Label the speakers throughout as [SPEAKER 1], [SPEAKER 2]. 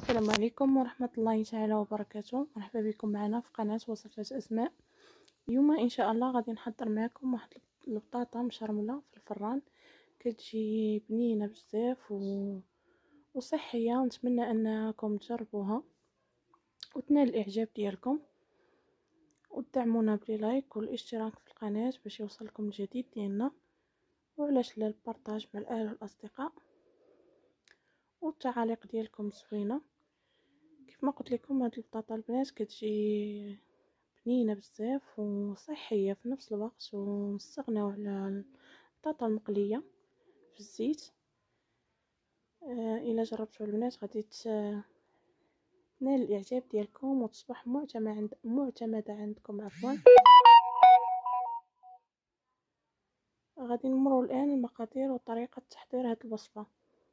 [SPEAKER 1] السلام عليكم ورحمة الله تعالى وبركاته. مرحبا بكم معنا في قناة وصفات أسماء. اليوم إن شاء الله غادي نحضر معكم واحد البطاطا مشرملة في الفران، كتجي بنينة بزاف وصحية. نتمنى أنكم تجربوها وتنال الإعجاب ديالكم، وتدعمونا بلايك والاشتراك في القناة باش يوصلكم الجديد ديالنا، وعلاش لا البارطاج مع الأهل والأصدقاء، والتعاليق ديالكم زوينة. كيف ما قلت لكم، هاد البطاطا البنات كتجي بنينه بزاف وصحيه في نفس الوقت، ونستغناو على البطاطا المقليه في الزيت. الا جربتوا البنات غادي تنال الاعجاب ديالكم وتصبح معتمده عندكم. عفوا، غادي نمروا الان المقادير وطريقه تحضير هذه الوصفه.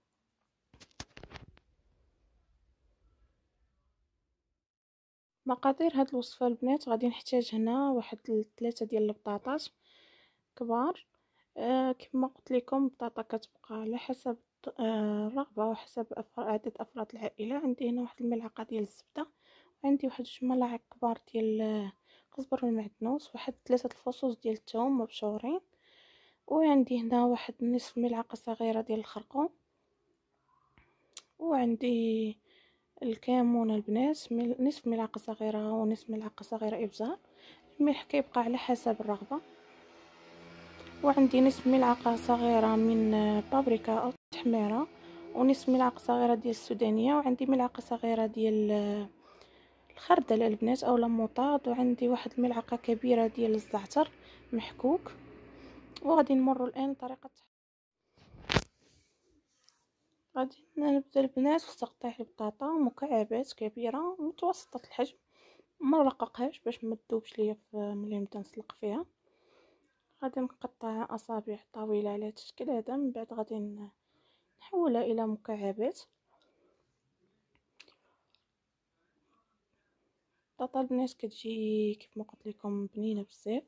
[SPEAKER 1] مقادير هاد الوصفه البنات، غادي نحتاج هنا واحد 3 ديال البطاطات كبار. كما قلت لكم، البطاطا كتبقى على حسب الرغبه وحسب عدد افراد العائله. عندي هنا واحد الملعقه ديال الزبده، وعندي واحد 2 ملاعق كبار ديال القزبر والمعدنوس، واحد 3 الفصوص ديال الثوم مبشورين، وعندي هنا واحد نصف ملعقه صغيره ديال الخرقوم، وعندي الكمون البنات نصف ملعقه صغيره ونصف ملعقه صغيره ابزار. الملح كيبقى على حسب الرغبه. وعندي نصف ملعقه صغيره من بابريكا او تحميره، ونصف ملعقه صغيره ديال السودانيه، وعندي ملعقه صغيره ديال الخردل البنات او لاموطاد، وعندي واحد الملعقه كبيره ديال الزعتر محكوك. وغادي نمر الان طريقه. غادي نبدا البنات في تقطيع البطاطا مكعبات كبيره متوسطه الحجم. ما نرققهاش باش ما تذوبش ليا ملي نبدا نسلق فيها. غادي نقطع اصابع طويله على هذا الشكل هذا، من بعد غادي نحولها الى مكعبات. البطاطا البنات كتجي كيف ما قلت لكم بنينه بزاف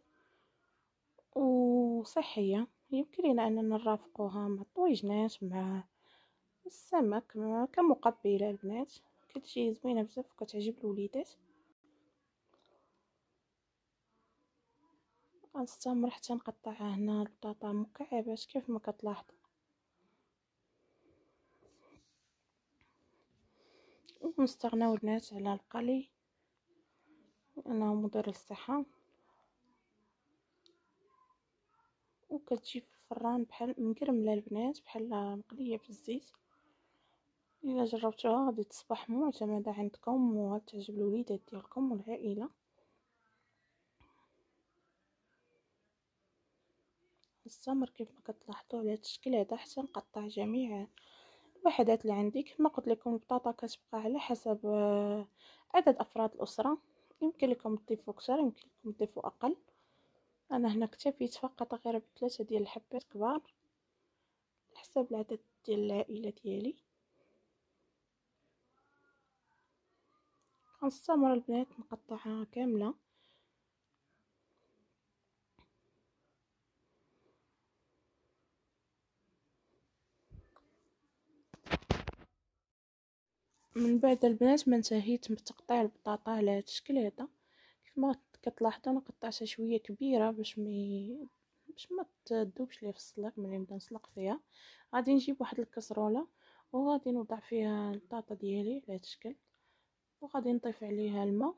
[SPEAKER 1] وصحيه. يمكن لنا اننا نرافقوها مع الطويجنات، مع السمك، كمقبله. البنات كتجي زوينه بزاف وكتعجب الوليدات. غنستمر حتى نقطعها هنا البطاطا مكعبات كيف ما كتلاحظوا، ونستغناو البنات على القلي لانه مضر للصحه. وكتجي في الفران بحال مقرمله البنات، بحال مقليه في الزيت. الا جربتوها غادي تصبح معتمده عندكم وغتعجب الوليدات ديالكم والعائله. نستمر كيف ما كتلاحظوا على هذا الشكل هذا حتى نقطع جميع الوحدات اللي عندي. كما قلت لكم، البطاطا كتبقى على حسب عدد افراد الاسره. يمكن لكم تضيفوا اكثر، يمكن لكم تضيفوا اقل. انا هنا اكتفيت فقط غير ب3 ديال الحبات كبار على حسب العدد ديال العائله ديالي. غنستمر البنات نقطعها كامله. من بعد البنات ما انتهيت من تقطيع البطاطا على هذا الشكل هذا، كيف ما كتلاحظوا انا قطعتها شويه كبيره باش ما تذوبش لي في السلق ملي نبدا نسلق فيها. غادي نجيب واحد الكسرونه وغادي نوضع فيها البطاطا ديالي على هذا الشكل، وغادي نضيف عليها الماء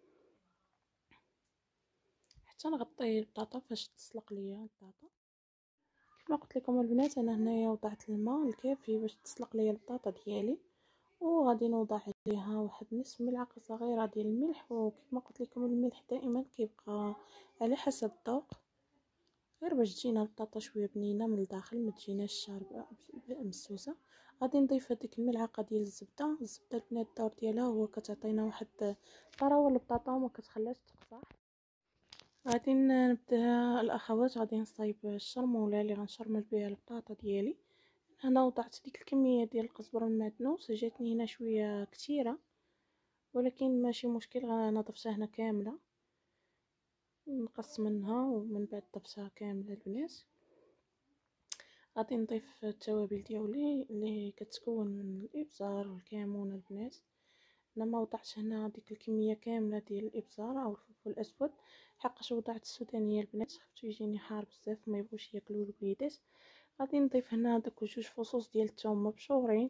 [SPEAKER 1] حتى نغطي البطاطا فاش تسلق ليا البطاطا. كما قلت لكم البنات، انا هنايا وضعت الماء الكافي باش تسلق ليا البطاطا ديالي، وغادي نوضع عليها واحد نصف ملعقه صغيره ديال الملح. وكيف ما قلت لكم الملح دائما كيبقى على حسب الذوق، غير باش تجينا البطاطا شويه بنينه من الداخل، ما تجيناش شاربه مسوسه. غادي نضيف هذيك الملعقه ديال الزبده. البنات الدور ديالها هو كتعطينا واحد طراوه للبطاطا وما كتخليهاش تقصح. غادي نبدا الاخوات، غادي نصايب الشرموله اللي غنشرمل بها البطاطا ديالي. انا وضعت ديك الكميه ديال القزبر والمعدنوس، جاتني هنا شويه كثيره ولكن ماشي مشكل، غنضيفها هنا كامله، نقص منها ومن بعد ضفتها كامله البنات. غادي نضيف التوابل ديالي اللي كتكون من الابزار والكمون البنات. انا ما وضعتش هنا ديك الكميه كامله ديال الابزار او الفلفل الاسود، حقاش وضعت السودانيه البنات خفتو يجيني حار بزاف ما يبغوش ياكلوا الوليدات. غادي نضيف هنا داك جوج فصوص ديال الثوم مبشورين،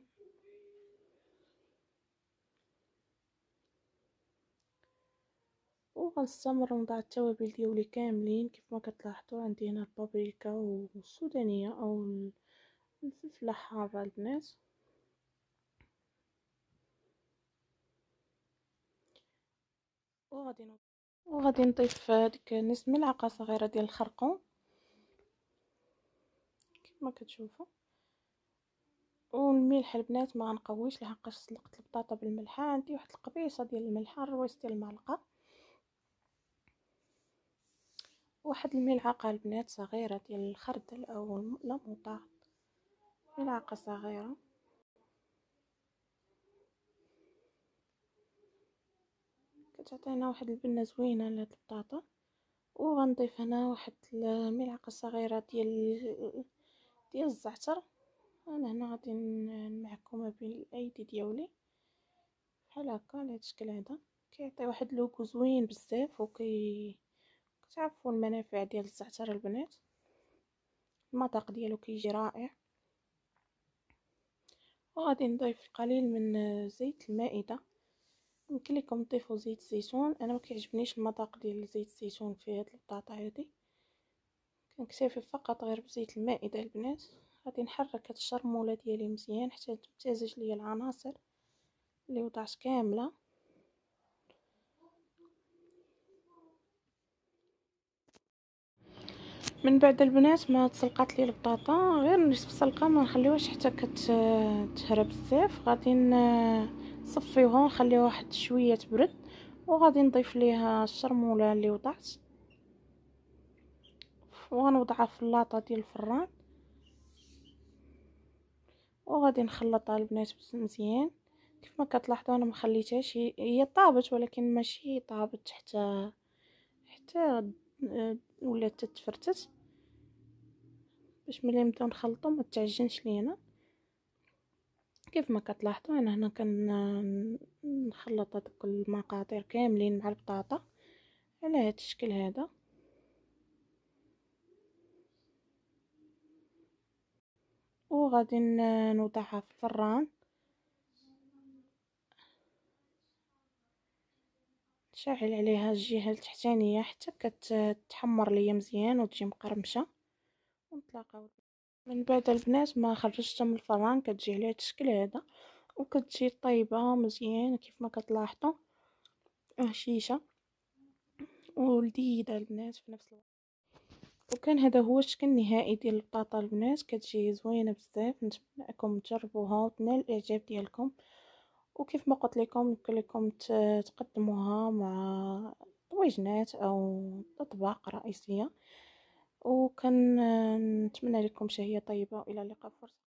[SPEAKER 1] وغنستمر نضع التوابل ديالي كاملين. كيف ما كتلاحظوا عندي هنا البابريكا والسودانيه او الفلفله الحاره البنات. وغادي نضيف ديك نص ملعقه صغيره ديال الخرقوم كيف ما كتشوفوا. والملح البنات ما غنقويش لحقاش سلقت البطاطا بالملحه، عندي واحد القبيصه ديال الملحه الرويس ديال المعلقه. واحد الملعقه البنات صغيره ديال الخردل او لا موطا، ملعقه صغيره. كتعطينا واحد البنه زوينه لهاد البطاطا. وغنضيف هنا واحد الملعقه صغيره ديال الزعتر. انا هنا غادي نمعكو ما بين الايدي ديالي بحال هكا على هاد الشكل هذا، كيعطي واحد لوغو زوين بزاف. كتعرفوا المنافع ديال الزعتر البنات، المذاق ديالو كيجي رائع. وغادي نضيف القليل من زيت المائده. يمكن لكم تضيفوا زيت الزيتون، انا ما كيعجبنيش المذاق ديال زيت الزيتون في هاد البطاطا هذه، كنكتفي فقط غير بزيت المائده البنات. غادي نحرك هاد الشرموله ديالي مزيان حتى تمتزج ليا العناصر اللي وضعت كامله. من بعد البنات ما تسلقات لي البطاطا غير نصف سلقه، ما نخليوهاش حتى كتهرى بزاف. غادي نصفيوها ونخليوها واحد شويه تبرد، وغادي نضيف ليها الشرموله اللي وضعت وغنوضعها في اللاطه ديال الفران. وغادي نخلطها البنات مزيان. كيف ما كتلاحظوا انا ما خليتهاش هي طابت، ولكن ماشي طابت حتى ولات تتفرتت، باش ملي نبداو نخلطو ما تعجنش لينا. كيف ما كتلاحظوا انا هنا نخلط هذوك المقادير كاملين مع البطاطا على هذا الشكل هذا. وغادي نوضعها في الفران، نشعل عليها الجهه التحتانيه حتى كتحمر ليا مزيان وتجي مقرمشه، ونطلقها. من بعد البنات ما خرجتها من الفران كتجي على هذا الشكل هذا، وكتجي طيبه مزيان كيف ما كتلاحظوا هشيشه ولذيذه البنات في نفس الوقت. وكان هذا هو الشكل النهائي ديال البطاطا البنات، كتجي زوينه بزاف. نتمنى انكم تجربوها وتنال الاعجاب ديالكم. وكيف ما قلت لكم يمكن لكم تقدموها مع طويجنات او اطباق رئيسيه. وكان نتمنى لكم شهيه طيبه، والى اللقاء. فرصه.